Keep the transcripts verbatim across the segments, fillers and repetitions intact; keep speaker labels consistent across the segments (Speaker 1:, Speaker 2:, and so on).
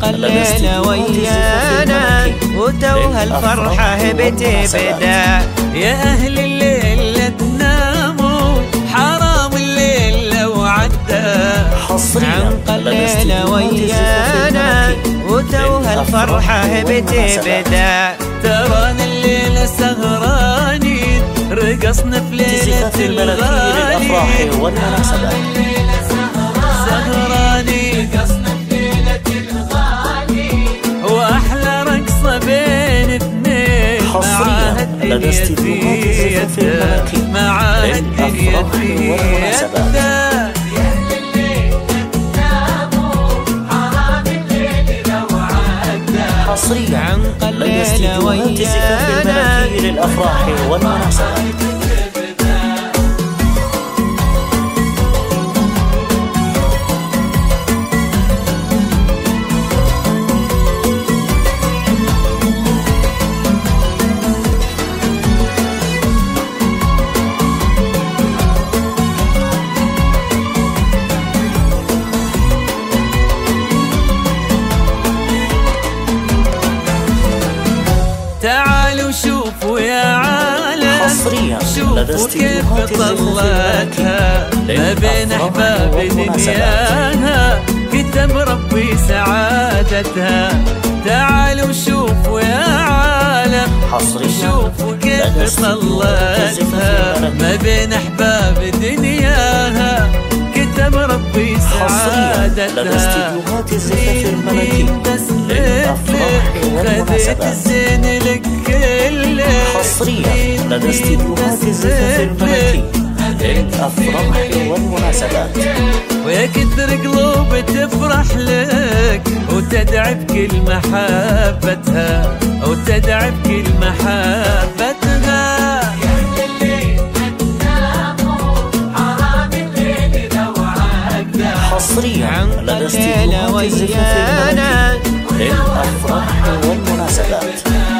Speaker 1: الليلة ويانا وتوها الفرحة بتبدا.
Speaker 2: يا أهل الليل لا تناموا، حرام الليل لو عدى.
Speaker 1: عنق الليلة ويانا وتوها الفرحة بتبدا.
Speaker 2: ترانا الليلة سهرانين، رقصنا في ليلة الغالي
Speaker 3: للأفراح والمناسبات.
Speaker 2: سهرانين رقصنا في ليلة الغالي، وأحلى رقصة بين اثنين.
Speaker 3: حصريا لدى استديوهات الزفاف الملكي للأفراح والمناسبات. حصريا
Speaker 1: عنق
Speaker 3: لدى استديوهات الزفاف الملكي للأفراح والمناسبات.
Speaker 2: تعالوا شوفوا يا عالم،
Speaker 3: حصريا
Speaker 2: شوفوا كيف طلتها ما بين أحباب دنياها، كتب ربي سعادتها. تعالوا شوفوا يا عالم، شوفوا كيف طلتها ما بين أحباب دنياها، كتب ربي سعادتها.
Speaker 3: لدى استديوهات الزفاف الملكي للأفراح والمناسبات.
Speaker 2: الزين لك كله.
Speaker 3: حصريا لدى استديوهات الزفاف الملكي للأفراح والمناسبات.
Speaker 2: ويا كثر قلوب تفرح لك وتدعي بكل محبتها، وتدعي بكل محبتها.
Speaker 3: حصريا لدى استديوهات الزفاف الملكي للأفراح والمناسبات.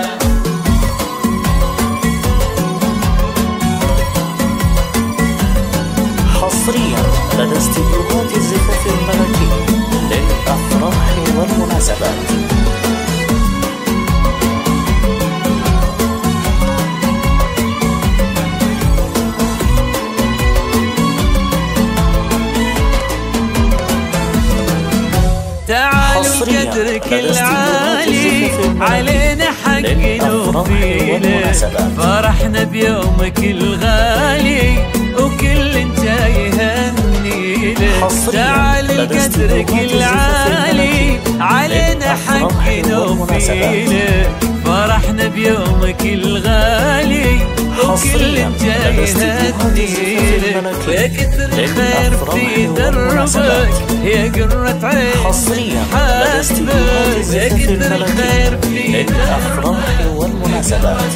Speaker 3: حصريا لدى استديوهات الزفاف الملكي للأفراح والمناسبات.
Speaker 2: تعالوا قدرك العالي علينا حق نوفيله، فرحنا بيومك الغالي وكل جاي يهنيله. تعالوا قدرك العالي علينا حق نوفيله، فرحنا بيومك الغالي وكل جاي يهنيله. ويا كثر الخير في دربك يا قرة عين
Speaker 3: حصريا لدى استديوهات الزفاف الملكي للأفراح والمناسبات.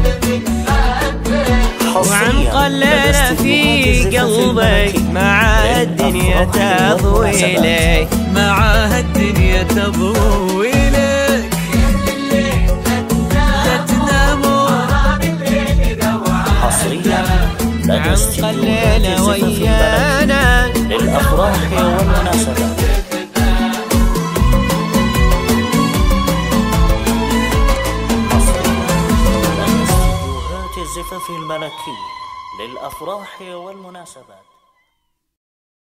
Speaker 1: وعنق الليلة في قلبك مع الدنيا تضويلك،
Speaker 2: مع الدنيا تضويلك. لا تناموا
Speaker 3: حصريا لدى
Speaker 1: عنق
Speaker 3: استديوهات
Speaker 1: الليلة
Speaker 3: الزفاف
Speaker 1: ويانا
Speaker 3: الملكي للأفراح والمناسبات. الزفاف الملكي للأفراح والمناسبات.